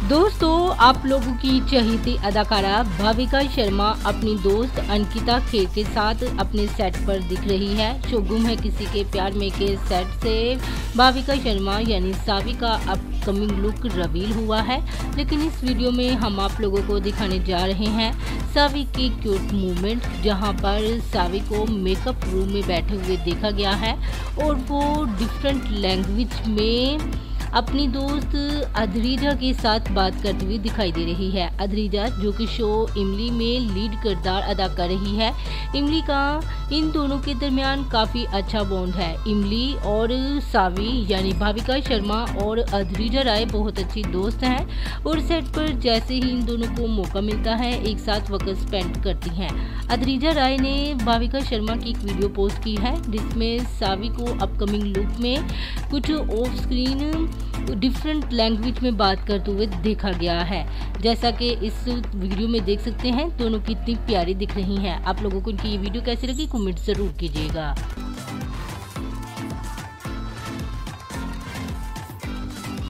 दोस्तों, आप लोगों की चहेती अदाकारा भाविका शर्मा अपनी दोस्त अंकिता खेर के साथ अपने सेट पर दिख रही है। शो गुम है किसी के प्यार में के सेट से भाविका शर्मा यानी सावी का अपकमिंग लुक रिवील हुआ है, लेकिन इस वीडियो में हम आप लोगों को दिखाने जा रहे हैं सावी की क्यूट मूवमेंट, जहां पर सावी को मेकअप रूम में बैठे हुए देखा गया है और वो डिफरेंट लैंग्वेज में अपनी दोस्त अधरीजा के साथ बात करती हुई दिखाई दे रही है। अधरीजा जो कि शो इमली में लीड किरदार अदा कर रही है। इमली का इन दोनों के दरमियान काफ़ी अच्छा बॉन्ड है। इमली और सावी यानी भाविका शर्मा और अधरीजा राय बहुत अच्छी दोस्त हैं और सेट पर जैसे ही इन दोनों को मौका मिलता है एक साथ वक्त स्पेंड करती हैं। अधरीजा राय ने भाविका शर्मा की एक वीडियो पोस्ट की है जिसमें सावी को अपकमिंग लुक में कुछ ऑफ स्क्रीन डिफरेंट लैंग्वेज में बात करते हुए देखा गया है। जैसा कि इस वीडियो में देख सकते हैं दोनों कितनी प्यारी दिख रही हैं। आप लोगों को इनकी ये वीडियो कैसी लगी कमेंट जरूर कीजिएगा।